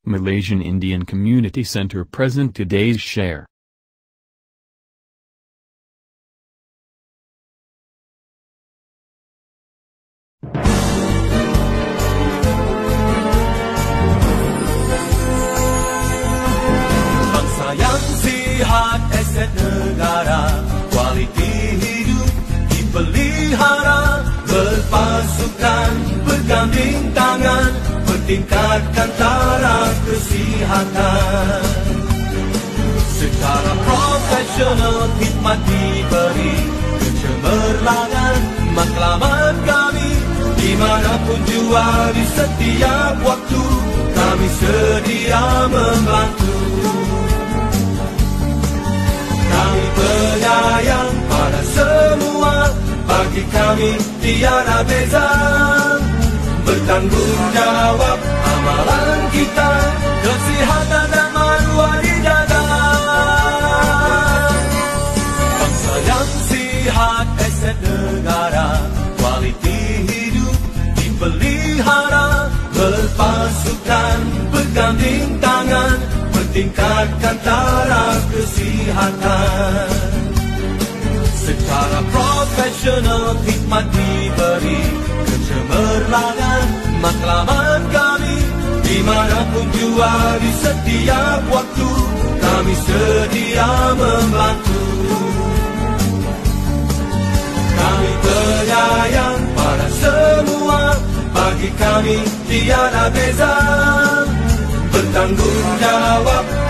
Malaysian Indian Community Center present today's share. Bangsa yang sihat, aset negara, kualiti hidup dipelihara, berpasukan, berganding tangan, tingkatkan taraf kesihatan. Secara profesional khidmat diberi, kecemerlangan matlamat kami. Dimanapun jua di setiap waktu, kami sedia membantu. Kami penyayang pada semua, bagi kami tiada beza. Bertanggung jawab amalan kita, kesihatan dan maruah dijaga. Bangsa yang sihat, aset negara, kualiti hidup dipelihara, berpasukan, berganding tangan, bertingkatkan taraf kesihatan. Secara profesional khidmat diberi, kecemerlangan matlamat kami. Dimanapun jua di setiap waktu, kami sedia membantu. Kami penyayang pada semua, bagi kami tiada beza. Bertanggung jawab